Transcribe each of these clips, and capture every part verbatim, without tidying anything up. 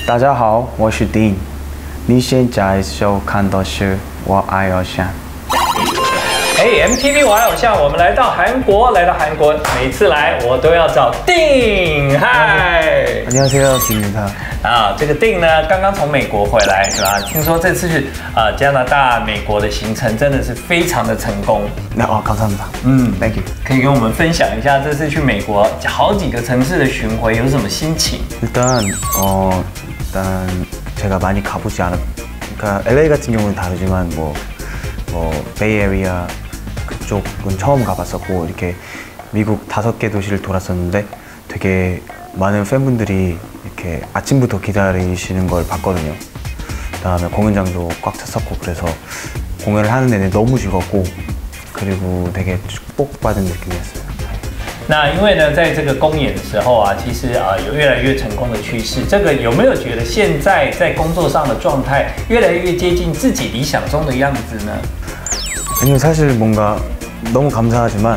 大家好，我是 Dean。你现在收看的是《我爱偶像》。 哎 ，M T V 我爱偶像，我们来到韩国，来到韩国，每次来我都要找定，嗨， 안녕하세요， 딩입니다。 啊，这个定呢，刚刚从美国回来，是吧？听说这次去啊加拿大、美国的行程真的是非常的成功。 那哦，감사합니다。 嗯 ，Thank you。 可以跟我们分享一下这次去美国好几个城市的巡回有什么心情？ 일단 어 일단 제가 많이 가보지 않았. 그러니까 엘에이 같은 경우는 다르지만 뭐 뭐 베이에리아 그쪽은 처음 가봤었고 이렇게 미국 다섯 개 도시를 돌았었는데 되게 많은 팬분들이 이렇게 아침부터 기다리시는 걸 봤거든요. 그다음에 공연장도 꽉 찼었고 그래서 공연을 하는 내내 너무 즐겁고 그리고 되게 축복받은 느낌이었어요. 那因为呢，在这个公演的时候啊，其实啊有越来越成功的趋势。这个有没有觉得现在在工作上的状态越来越接近自己理想中的样子呢？ 아니요, 사실 뭔가 너무 감사하지만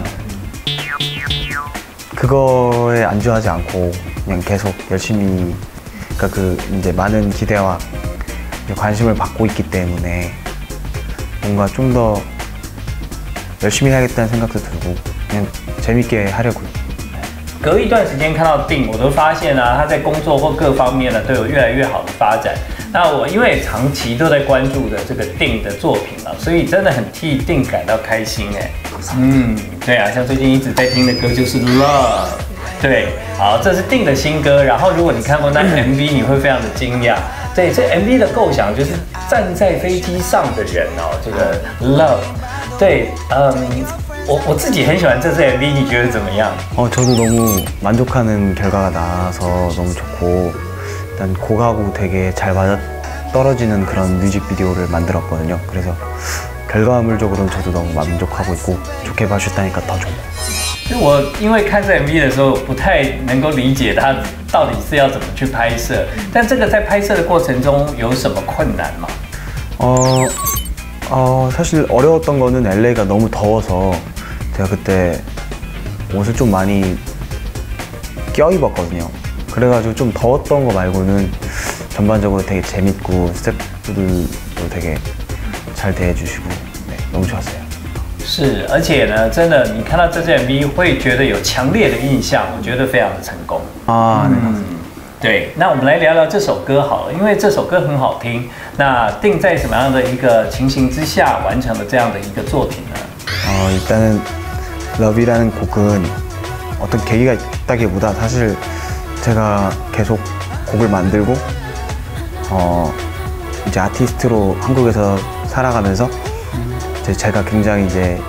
그거에 안주하지 않고 그냥 계속 열심히 그러니까 그 이제 많은 기대와 관심을 받고 있기 때문에 뭔가 좀 더 열심히 해야겠다는 생각도 들고 그냥 재밌게 하려고요. 隔一段时间看到定，我都发现啊，他在工作或各方面呢都有越来越好的发展。那我因为长期都在关注的这个定的作品啊，所以真的很替定感到开心哎。嗯，对啊，像最近一直在听的歌就是《Love》，对，好，这是定的新歌。然后如果你看过那 M V， 你会非常的惊讶。对，这 M V 的构想就是站在飛機上的人哦，这个 Love， 对，嗯。 我我自己很喜欢这支 M V， 你觉得怎么样？ 어 저도 너무 만족하는 결과가 나와서 너무 좋고 일단 곡하고 되게 잘 맞아 떨어지는 그런 뮤직비디오를 만들었거든요. 그래서 결과물적으로는 저도 너무 만족하고 있고 좋게 봐주셨다니까 더 좋고. 我因为看这 M V 的时候不太能够理解它到底是要怎么去拍摄，但这个在拍摄的过程中有什么困难吗？ 어, 어 사실 어려웠던 거는 엘에이가 너무 더워서 제가 그때 옷을 좀 많이 껴입었거든요. 그래가지고 좀 더웠던 거 말고는 전반적으로 되게 재밌고 스태프들도 되게 잘 대해주시고 네, 너무 좋았어요. 是，而且呢，真的，你看到这支 M V 会觉得有强烈的印象，我觉得非常的成功。 啊， 嗯，对。那我们来聊聊这首歌好了，因为这首歌很好听。那定在什么样的一个情形之下完成了这样的一个作品呢？ 어, 일단은 러브이라는 곡은 어떤 계기가 있다기보다 사실 제가 계속 곡을 만들고 어, 이제 아티스트로 한국에서 살아가면서 이제 제가 굉장히 이제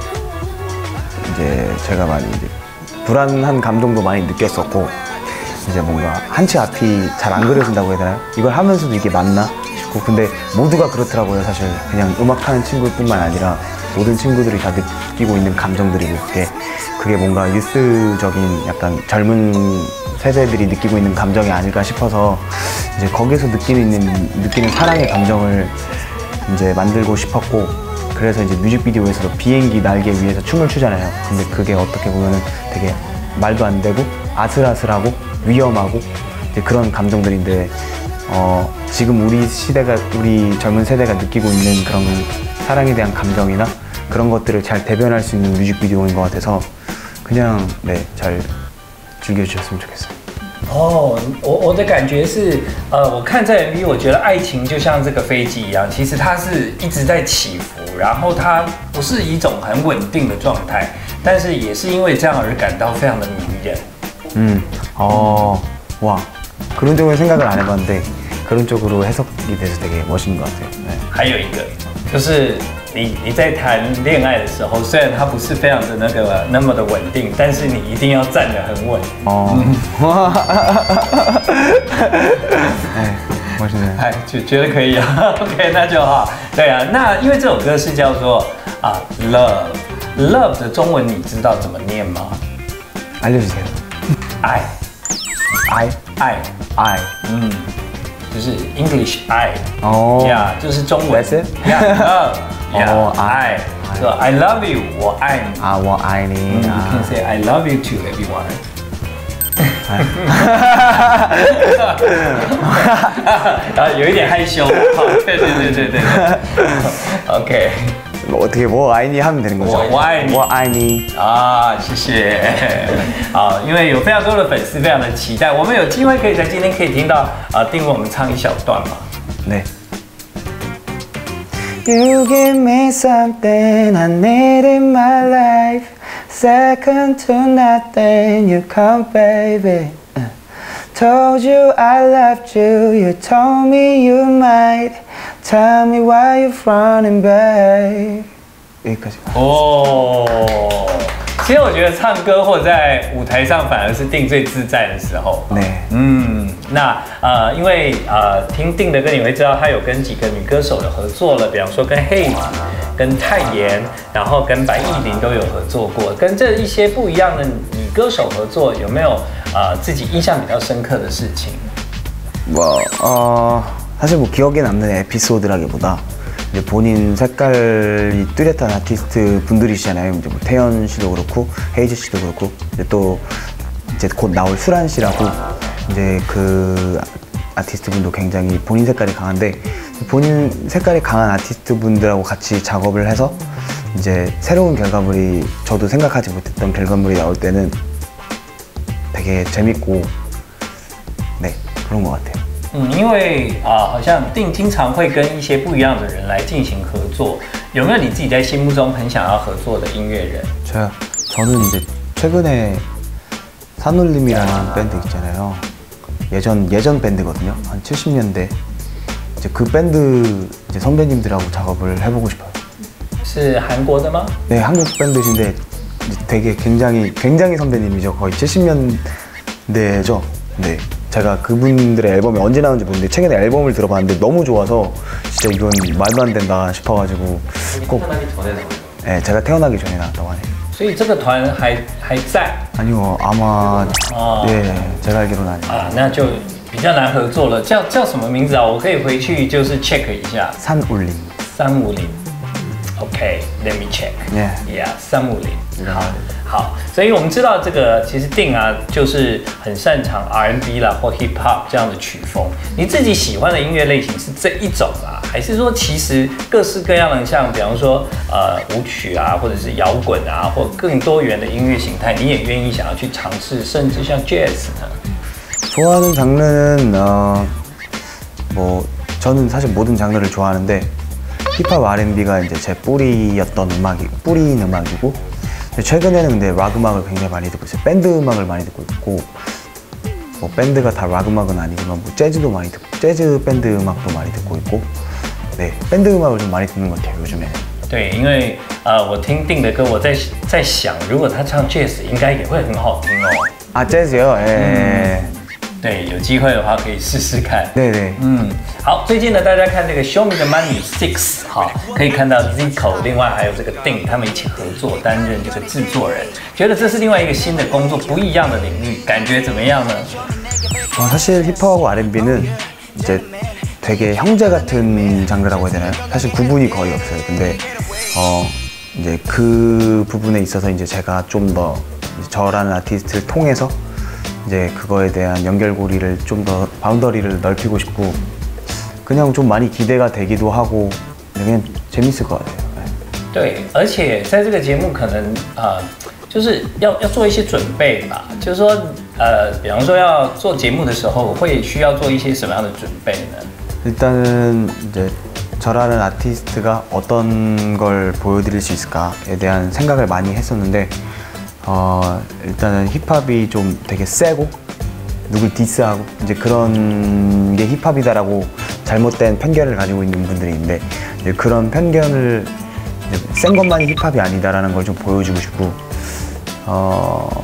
이제 제가 많이 이제 불안한 감정도 많이 느꼈었고 이제 뭔가 한치 앞이 잘 안 그려진다고 해야 되나요? 이걸 하면서도 이게 맞나 싶고 근데 모두가 그렇더라고요. 사실 그냥 음악하는 친구뿐만 아니라 모든 친구들이 다 느끼고 있는 감정들이고 그게 그게 뭔가 유스적인 약간 젊은 세대들이 느끼고 있는 감정이 아닐까 싶어서 이제 거기서 느끼는 느끼는 사랑의 감정을 이제 만들고 싶었고 그래서 이제 뮤직비디오에서도 비행기 날개 위에서 춤을 추잖아요. 근데 그게 어떻게 보면은 되게 말도 안 되고 아슬아슬하고 위험하고 이제 그런 감정들인데 어 지금 우리 시대가 우리 젊은 세대가 느끼고 있는 그런 사랑에 대한 감정이나 그런 것들을 잘 대변할 수 있는 뮤직비디오인 것 같아서 그냥 네, 잘 즐겨주셨으면 좋겠어요. 哦，我我的感觉是，呃，我看这 M V， 我觉得爱情就像这个飞机一样，其实它是一直在起伏，然后它不是一种很稳定的状态，但是也是因为这样而感到非常的迷人。 음, 어, 와, 그런 쪽으로 생각을 안 해봤는데 그런 쪽으로 해석이 돼서 되게 멋있는 것 같아요. 네. 还有一个就是。 你你在谈恋爱的时候，虽然它不是非常的那个那么的稳定，但是你一定要站得很稳。哦， 哎，我是哎，觉觉得可以啊 ，OK， 那就好。对啊，那因为这首歌是叫做啊 Love，Love 的中文你知道怎么念吗？ 알려주세요. 爱， 爱， 爱， 爱， 嗯，就是 English 爱， 哦， 呀，就是中文 That's it？ ，Yeah， 哦， 爱。 So I love you， 我爱你。 啊，我爱你。 You can say I love you too if you want. 啊，有一点害羞。对对对对对对。OK。 뭐 어떻게 뭐 아이니 하면 되는 거죠? 我爱你。 我爱你啊，谢谢。好，因为有非常多的粉丝非常的期待，我们有机会可以在今天可以听到啊，定为我们唱一小段嘛。 네. You give me something I need in my life. Second to nothing, you come, baby. Told you I loved you, you told me you might. Tell me why you're running back. 여기까지. 哦，其实我觉得唱歌或在舞台上反而是定最自在的时候。 네. 嗯，那呃，因为呃，听定的歌你会知道，他有跟几个女歌手的合作了，比方说跟 Haze、跟泰妍，然后跟白艺琳都有合作过。跟这一些不一样的女歌手合作，有没有呃自己印象比较深刻的事情？ 뭐 어, 사실 뭐 기억에 남는 에피소드라기보다 이제 본인 색깔이 뚜렷한 아티스트 분들이시잖아요. 이제 뭐 태연 씨도 그렇고 헤이즈 씨도 그렇고 이제 또 이제 곧 나올 수란 씨라고 이제 그 아티스트 분도 굉장히 본인 색깔이 강한데 본인 색깔이 강한 아티스트 분들하고 같이 작업을 해서 이제 새로운 결과물이 저도 생각하지 못했던 결과물이 나올 때는 되게 재밌고 네 그런 것 같아요. 嗯，因为啊、呃，好像定经常会跟一些不一样的人来进行合作，有没有你自己在心目中很想要合作的音乐人？ 제가 저는 이제 최근에 산울림이라는 밴드 있잖아요. 예전 예전 밴드거든요. 한 칠십 년대 이제 그 밴드 이제 선배님들하고 작업을 해보고 싶어요. 是韩国的吗？ 네, 한국 밴드신데 이제 되게 굉장히 굉장히 선배님이죠. 거의 칠십 년대죠. 네. 제가 그분들의 앨범이 언제 나온지 모르는데 최근에 앨범을 들어봤는데 너무 좋아서 진짜 이건 말도 안 된다 싶어가지고 꼭 태어나기 전에 나온 거. 네, 제가 태어나기 전에 나왔다고 하네요. 所以这个团还还在 아니요, 아마 어. 네, 제가 알기로는 아니에요. 啊，那就比较难合作了。叫叫什么名字啊？我可以回去就是 check 一下。 산울림. 三五零 ，OK，let me check。 Yeah. Yeah， 三五零。好，好，所以我们知道这个其实定啊，就是很擅长 R and B 啦或 Hip Hop 这样的曲风。你自己喜欢的音乐类型是这一种啊，还是说其实各式各样的，像比方说呃舞曲啊，或者是摇滚啊，或更多元的音乐形态，你也愿意想要去尝试，甚至像 Jazz 呢？ 좋아하는 장르는 어, 뭐 저는 사실 모든 장르를 좋아하는데 힙합 알앤비가 이제 제 뿌리였던 음악이 뿌리인 음악이고 최근에는 근데 락 음악을 굉장히 많이 듣고 있어요. 밴드 음악을 많이 듣고 있고 뭐 밴드가 다 락 음악은 아니지만 뭐 재즈도 많이 듣고 재즈 밴드 음악도 많이 듣고 있고 네 밴드 음악을 좀 많이 듣는 것 같아요 요즘에는. 对，因为呃我听定的歌，我在在想，如果他唱 Jazz， 应该也会很好听哦。 아 재즈요? 예. 对，有机会的话可以试试看。 네네. 嗯，好，最近呢，大家看这个《Show Me the Money Six》，好，可以看到 Zico， 另外还有这个 Ding， 他们一起合作担任这个制作人，觉得这是另外一个新的工作，不一样的领域，感觉怎么样呢？ 어, 사실 힙합하고 알앤비는 이제 되게 형제 같은 장르라고 해야 되나요? 사실 구분이 거의 없어요. 근데 어 이제 그 부분에 있어서 이제 제가 좀 더 저라는 아티스트를 통해서 이제 그거에 대한 연결고리를 좀 더 바운더리를 넓히고 싶고 그냥 좀 많이 기대가 되기도 하고 그냥 재밌을 것 같아요. 对，而且在这个节目可能呃，就是要要做一些准备吧，就是说呃，比方说要做节目的时候，会需要做一些什么样的准备呢？ 일단은 이제 저라는 아티스트가 어떤 걸 보여드릴 수 있을까에 대한 생각을 많이 했었는데 어, 일단은 힙합이 좀 되게 세고 누굴 디스하고 이제 그런 게 힙합이다라고 잘못된 편견을 가지고 있는 분들이 있는데 이제 그런 편견을 이제 센 것만이 힙합이 아니다라는 걸 좀 보여주고 싶고 어,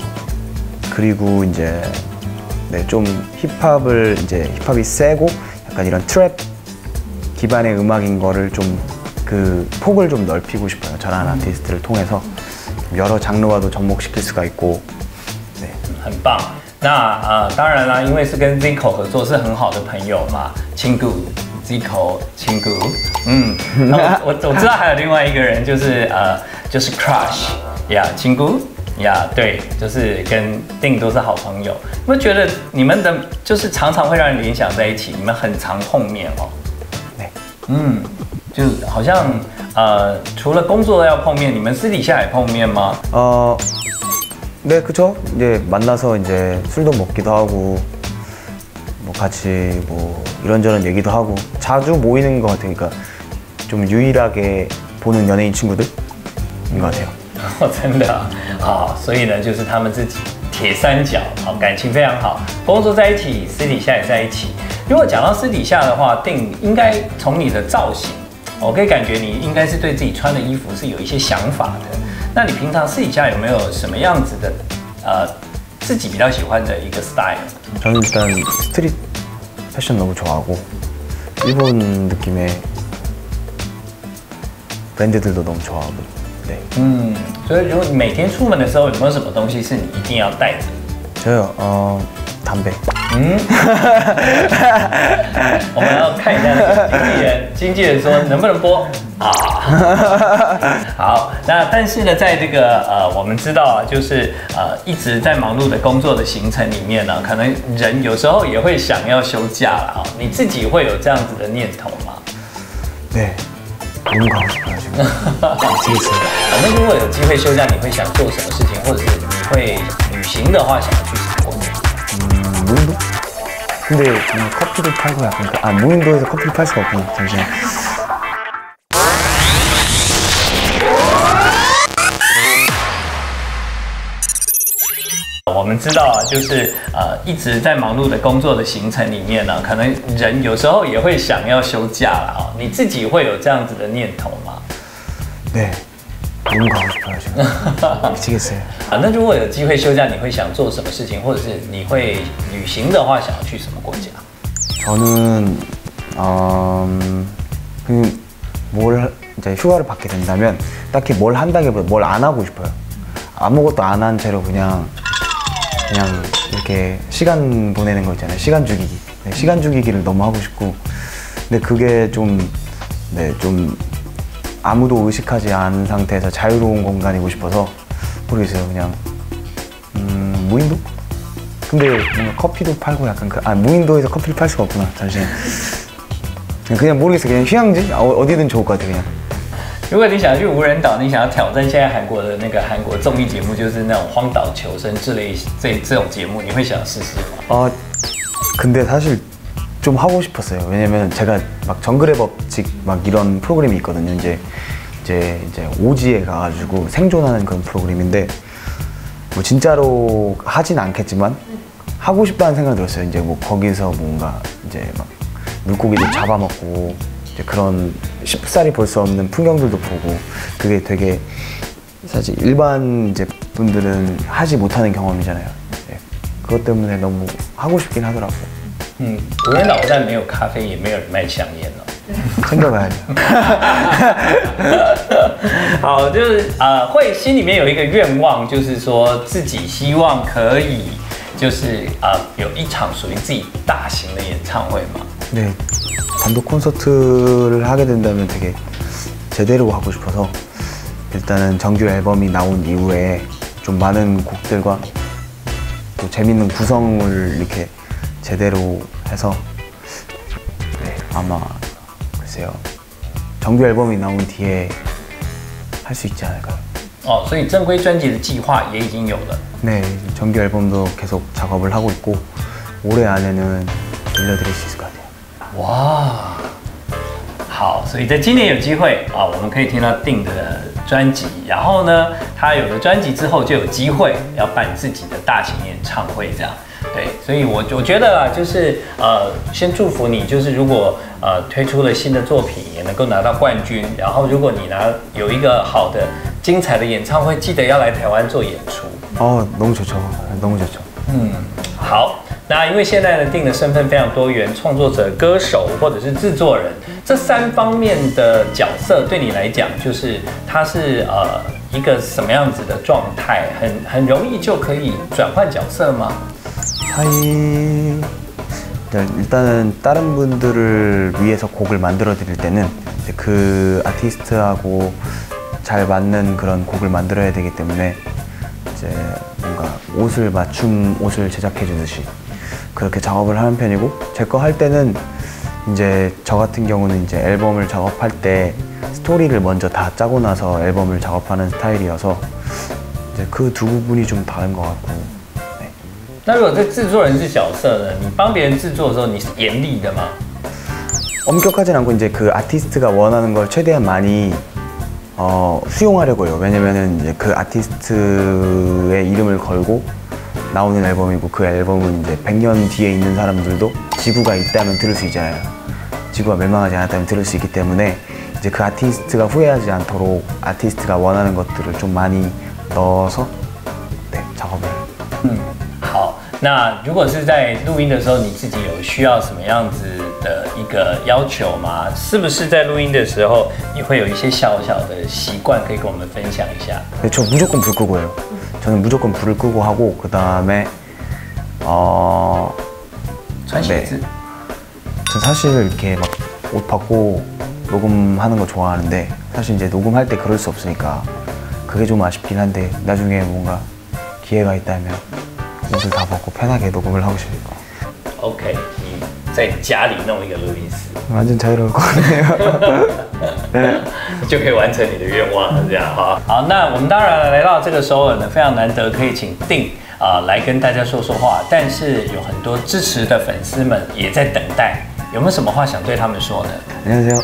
그리고 이제 네, 좀 힙합을 이제 힙합이 세고 약간 이런 트랩 기반의 음악인 거를 좀 그 폭을 좀 넓히고 싶어요. 저라는 아티스트를 통해서 여러 장르와도 접목시킬 수가 있고. 네. 很棒。那呃，当然啦，因为是跟 Zico 合作，是很好的朋友嘛，亲姑 Zico 亲姑。嗯，那我我我知道还有另外一个人，就是呃，就是 Crush 呀，亲姑。 呀，对，就是跟定都是好朋友。我觉得你们的就是常常会让人联想在一起，你们很常碰面哦。 对， 嗯，就好像呃，除了工作要碰面，你们私底下也碰面吗？ 어, 네, 그쵸. 이제 만나서 이제 술도 먹기도 하고, 뭐 같이 뭐 이런저런 얘기도 하고, 자주 모이는 것 같아요. 그러니까 좀 유일하게 보는 연예인 친구들인 것 같아요. 哦，真的啊，好，所以呢，就是他们自己铁三角，好，感情非常好，工作在一起，私底下也在一起。如果讲到私底下的话，定应该从你的造型，我可以感觉你应该是对自己穿的衣服是有一些想法的。那你平常私底下有没有什么样子的，呃，自己比较喜欢的一个 style？ 저는 일단 스트릿 패션 너무 좋아하고, 일본 느낌의 브랜드들도 너무 좋아하고. 네. 嗯，所以如果你每天出门的时候，有没有什么东西是你一定要带的？ 저요, 어, 담배. 嗯，我们要看一下那个经纪人，经纪人说能不能播啊？好，那但是呢，在这个呃，我们知道啊，就是呃一直在忙碌的工作的行程里面呢，可能人有时候也会想要休假了啊。你自己会有这样子的念头吗？ 네. 너무 가고 싶어요 지금. 미치겠어요. 那如果有机会休假，你会想做什么事情，或者是你会旅行的话，想要去什么国家？ 음, 무인도? 근데 뭔가 커피도 팔고 약간 그, 아 무인도에서 커피를 팔 수가 없구나. 잠시만. 我们知道啊，就是呃一直在忙碌的工作的行程里面呢，可能人有时候也会想要休假了啊。你自己会有这样子的念头吗？ 네. 너무 가고 싶어요 지금. 미치겠어요. 啊，那如果有机会休假，你会想做什么事情，或者是你会旅行的话，想要去什么国家？ 저는 어, 그 뭘 이제 휴가를 받게 된다면 딱히 뭘 한다기보다 뭘 안 하고 싶어요. 아무것도 안 한 채로 그냥 그냥 이렇게 시간 보내는 거 있잖아요. 시간 죽이기. 네, 시간 죽이기를 너무 하고 싶고, 근데 그게 좀, 네, 좀 아무도 의식하지 않은 상태에서 자유로운 공간이고 싶어서 모르겠어요. 그냥 음, 무인도? 근데 뭔가 커피도 팔고 약간 그, 아 무인도에서 커피를 팔 수가 없구나. 잠시만. 그냥, 그냥 모르겠어요. 그냥 휴양지? 어, 어디든 좋을 것 같아요. 그냥. 如果你想去无人岛，你想要挑战现在韩国的那个韩国综艺节目，就是那种荒岛求生之类这这种节目，你会想试试吗？ 어, 근데 사실 좀 하고 싶었어요. 왜냐면 제가 막 정글의 법칙 막 이런 프로그램이 있거든요. 이제 이제 이제 오지에 가가지고 생존하는 그런 프로그램인데 뭐 진짜로 하진 않겠지만 하고 싶다는 생각이 들었어요. 이제 뭐 거기서 뭔가 이제 막 물고기도 잡아먹고 이제 그런 쉽사리 볼 수 없는 풍경들도 보고, 그게 되게 사실 일반 이제 분들은 하지 못하는 경험이잖아요. 네. 그것 때문에 너무 하고 싶긴 하더라고요. 嗯，无人岛不但没有咖啡，也没有人卖香烟哦。 챙겨가야죠. 好，就是呃，会心里面有一个愿望，就是说自己希望可以，就是呃，有一场属于自己大型的演唱会嘛。 네, 단독 콘서트를 하게 된다면 되게 제대로 하고 싶어서 일단은 정규 앨범이 나온 이후에 좀 많은 곡들과 또 재밌는 구성을 이렇게 제대로 해서 네, 아마 글쎄요, 정규 앨범이 나온 뒤에 할 수 있지 않을까요? 哦，所以正规专辑的计划也已经有了。 네, 정규 앨범도 계속 작업을 하고 있고 올해 안에는 들려드릴 수 있을 것 같아요. 哇，好，所以在今年有机会啊，我们可以听到定的专辑，然后呢，他有了专辑之后就有机会要办自己的大型演唱会，这样。对，所以我我觉得啊，就是呃，先祝福你，就是如果呃推出了新的作品，也能够拿到冠军，然后如果你拿有一个好的精彩的演唱会，记得要来台湾做演出。 어, 너무 좋죠. 너무 좋죠. 嗯，好。 那因为现在呢，定的身份非常多元，创作者、歌手或者是制作人，这三方面的角色对你来讲，就是它是呃一个什么样子的状态？很很容易就可以转换角色吗？ 사이 일단은 다른 분들을 위해서 곡을 만들어 드릴 때는 이제 그 아티스트하고 잘 맞는 그런 곡을 만들어야 되기 때문에 이제 뭔가 옷을 맞춤 옷을 제작해 주듯이 그렇게 작업을 하는 편이고, 제 거 할 때는 이제 저 같은 경우는 이제 앨범을 작업할 때 스토리를 먼저 다 짜고 나서 앨범을 작업하는 스타일이어서 이제 그 두 부분이 좀 다른 것 같고. 네. 那如果这制作人是角色呢？你帮别人制作的时候，你是严厉的吗？ 엄격하진 않고 이제 그 아티스트가 원하는 걸 최대한 많이 어, 수용하려고 해요. 왜냐면은 이제 그 아티스트의 이름을 걸고 나오는 앨범이고, 그 앨범은 이제 백 년 뒤에 있는 사람들도 지구가 있다면 들을 수 있잖아요. 지구가 멸망하지 않았다면 들을 수 있기 때문에 이제 그 아티스트가 후회하지 않도록 아티스트가 원하는 것들을 좀 많이 넣어서 네, 작업을. 嗯，好。那如果是在录音的时候，你自己有需要什么样子的一个要求吗？是不是在录音的时候你会有一些小小的习惯可以跟我们分享一下？ 네, 저 무조건 불 끄고 해요. 저는 무조건 불을 끄고 하고, 그 다음에 어. 穿鞋子。 네. 전 사실 이렇게 막 옷 벗고 녹음하는 거 좋아하는데, 사실 이제 녹음할 때 그럴 수 없으니까 그게 좀 아쉽긴 한데, 나중에 뭔가 기회가 있다면 옷을 다 벗고 편하게 녹음을 하고 싶어요. OK， 你在家里弄一个录音室， 완전 자유로울 것 같네요. 네. 就可以完成你的愿望了，这样哈。好，那我们当然来到这个首尔呢，非常难得可以请定啊、呃、来跟大家说说话，但是有很多支持的粉丝们也在等待，有没有什么话想对他们说呢？ 안녕하세요.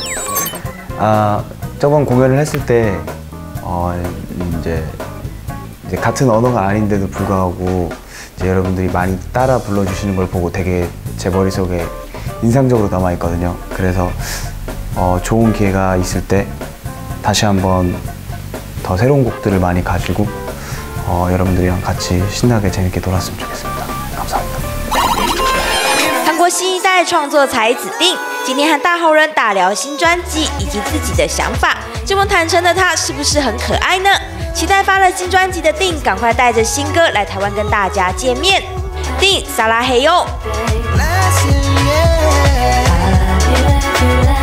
아, 저번 공연을 했을 때 어, 이제, 이제 같은 언어가 아닌데도 불구하고 이제 여러분들이 많이 따라 불러주시는 걸 보고 되게 제 머릿속에 인상적으로 남아있거든요. 그래서 어, 좋은 기회가 있을 때 다시 한번 더 새로운 곡들을 많이 가지고 어, 여러분들이랑 같이 신나게 재밌게 놀았으면 좋겠습니다. 감사합니다. 韩国新一代创作才子定今天和大红人大聊新专辑以及自己的想法。这么坦诚的他，是不是很可爱呢？期待发了新专辑的定赶快带着新歌来台湾跟大家见面。定撒拉嘿哟。 Last year, yeah.